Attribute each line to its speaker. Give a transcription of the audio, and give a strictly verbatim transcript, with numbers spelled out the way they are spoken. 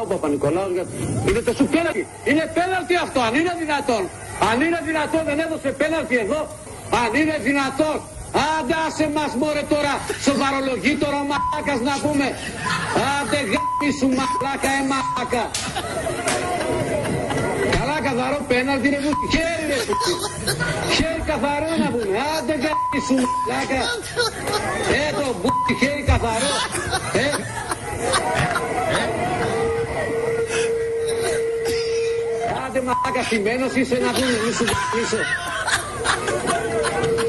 Speaker 1: ο Παπα-Νικολάου. Είδατε σου πέναλτι. Είναι πέναλτι αυτό, αν είναι δυνατόν. Αν είναι δυνατόν δεν έδωσε πέναλτι εδώ. Αν είναι δυνατόν. Άντε άσε μας μωρέ τώρα. Σοβαρολογεί τώρα ο μαλάκας να πούμε. Άντε γάμι σου μαλάκα, ε μαλάκα. Καλά καθαρό πέναλτι είναι που χέρι ρε. Χέρι καθαρό να πούμε. Άντε γάμι σου μαλάκα. Ε το μπούτι χέρι καθαρό. Ε. Άντε μαλάκα χειμένος είσαι να πούμε. Μη σου είσαι.